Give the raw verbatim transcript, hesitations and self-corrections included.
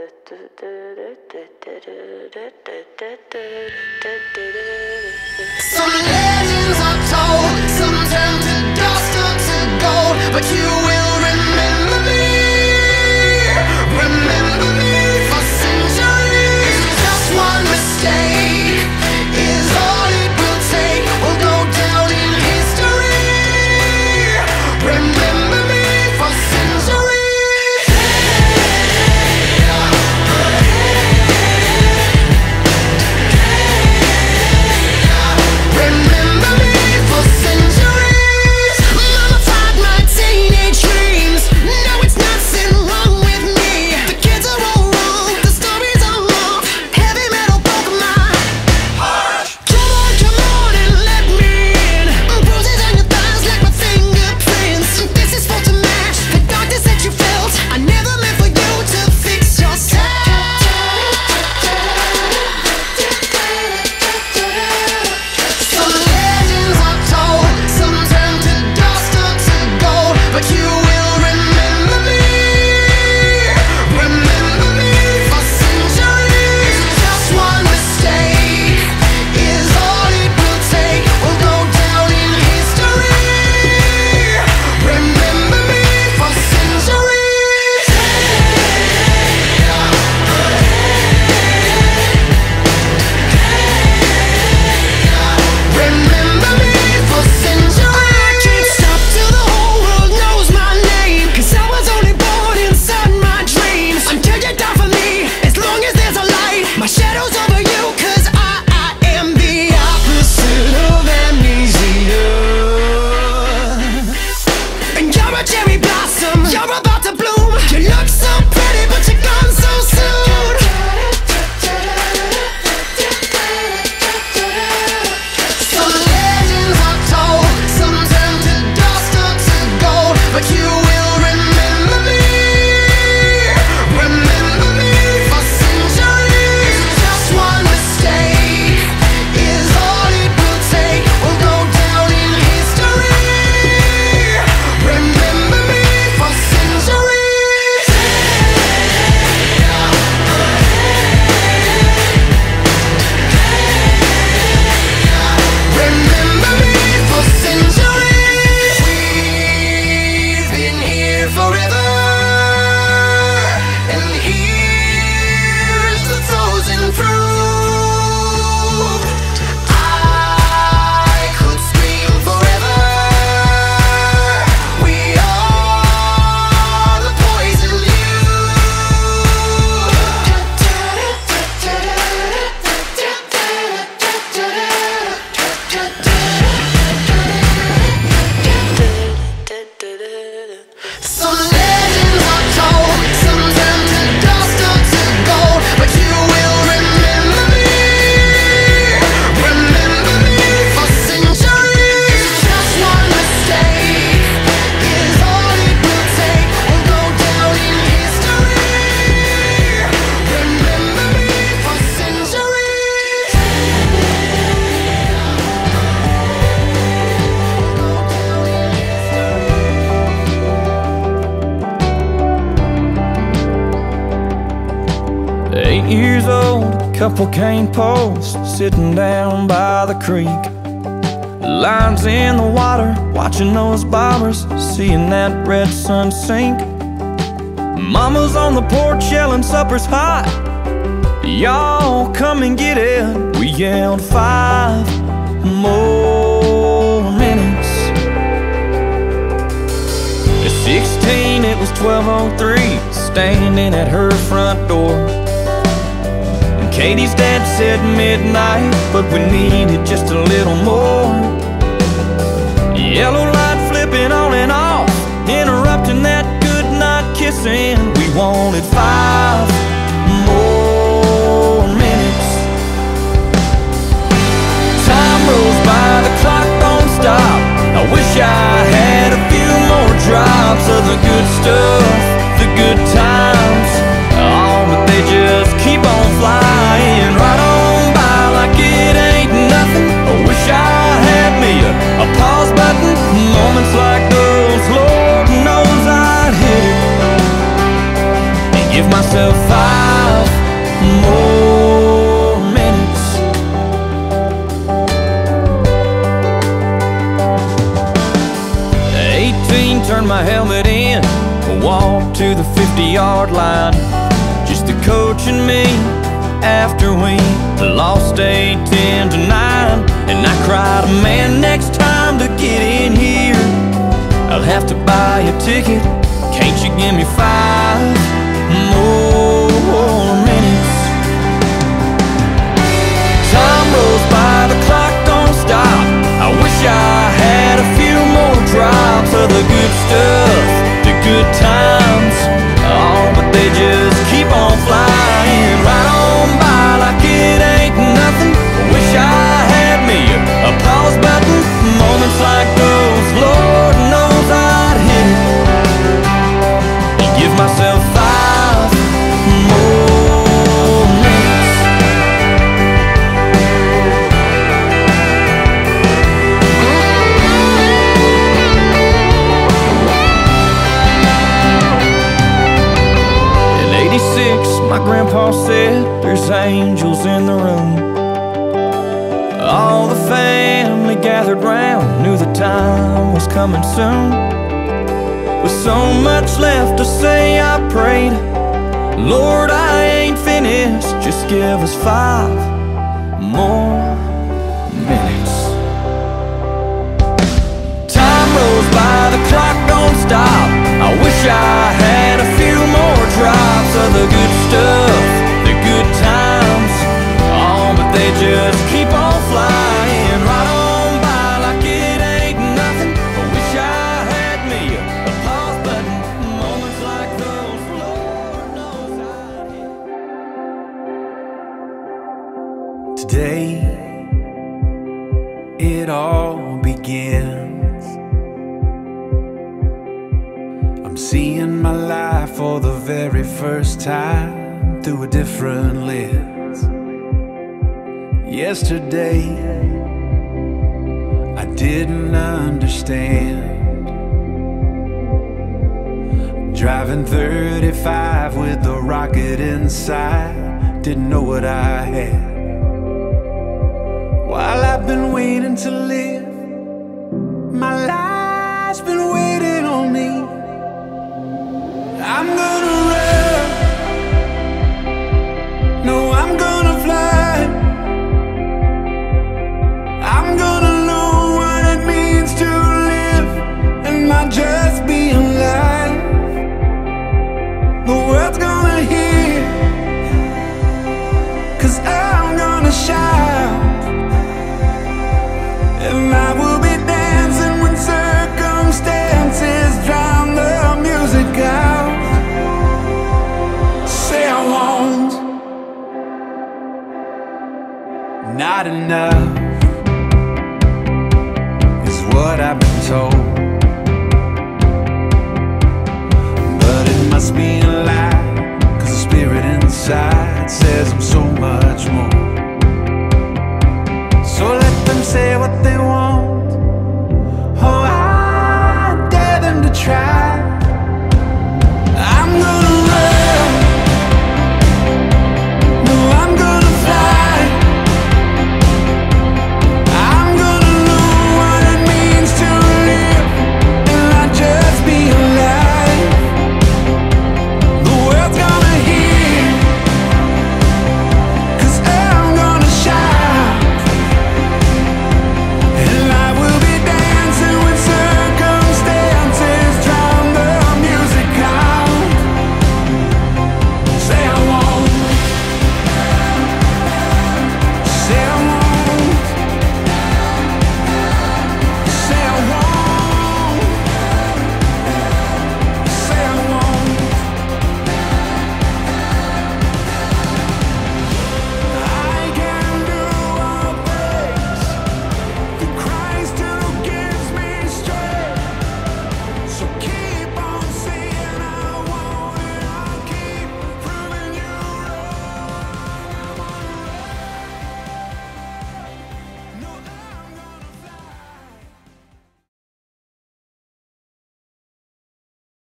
Some legends are told, some turn to dust or to gold, but you will remember me, remember me for centuries. Just one mistake is all it will take. We'll go down in history. Remember me for centuries. Remember me for centuries. Mama tied my teenage dreams. No, it's nothing wrong with me. The kids are all wrong, the stories are wrong. Heavy metal broke my heart. Come on, come on and let me in. Bruises on your thighs like my fingerprints. This is for to match the darkness that you felt. I never meant for you to fix yourself. Some legends are told, some turn to dust or to gold, but you will remember me, remember me for centuries. Just one mistake is all it will take. We'll go down in history. Remember me for centuries. Remember me for centuries. I can't stop till the whole world knows my name, 'cause I was only born inside my dreams. Until you die for me, as long as there's a light, my shadow's over you, 'cause I, I am the opposite of amnesia. And you're a cherry blossom, you're about to bloom. You look so pretty, but you're gone so soon. Some legends are told, some turn to dust or to gold, but you will remember me, remember me for centuries. Just one mistake is all it will take. We'll go down in history. Remember me for centuries. Remember me for centuries. We've been here forever, and here's the frozen proof. I could scream forever. We are the poison Some legends are told, some turn to dust or to gold, but you will remember me, remember me for centuries. Just one mistake is all it will take. We'll go down in history. Remember me for centuries. Eight years old, a couple cane posts sitting down by the creek. Lines in the water, watching those bobbers, seeing that red sun sink. Mama's on the porch yelling supper's hot, y'all come and get it. We yelled five more minutes. At sixteen it was twelve oh three, standing at her front door. Katie's dad said midnight, but we needed just a little more. Yellow light flipping on and off, interrupting that good night kissing. We wanted five more minutes. Time rolls by, the clock don't stop. I wish I had a few more drops of the good stuff, the good times. Oh, but they just keep on flying right on by like it ain't nothing. I wish I had me a, a pause button. Moments like those, Lord knows I'd hit it and give myself five more minutes. eighteen, turned my helmet in, walked to the fifty-yard line. Just the coach and me after we lost eight ten to nine. And I cried, man, next time to get in here I'll have to buy a ticket. Can't you give me five more minutes? Time rolls by, the clock don't stop. I wish I had a few more drops of the good stuff, the good times. Oh, but they just keep on flying right on by like it ain't nothing. Wish I had me a, a pause button. Moments like those, Lord knows I'd hit it and give myself five more minutes. In eighty-six, my grandpa said there's angels in the room. All the family gathered round, knew the time was coming soon. With so much left to say, I prayed, Lord, I ain't finished, just give us five more minutes. Time rolls by, the clock don't stop. I wish I had a few more drops of the good stuff, the good times. Oh, but they just keep on flying right on by like it ain't nothing. I wish I had me a pause button. Moments like those, Lord knows I'd hit. Today, it all begins. I'm seeing my life for the very first time through a different lens. Yesterday, I didn't understand. Driving thirty-five with the rocket inside, didn't know what I had. While I've been waiting to live, my life's been waiting on me. I'm gonna run, no, I'm gonna fly. I'm gonna know what it means to live and not just be alive. The world's gonna hear, 'cause I'm gonna shout. And I will be dancing when circumstances drown the music out. Say I won't. Not enough is what I've been told, but it must be a lie, 'cause the spirit inside says I'm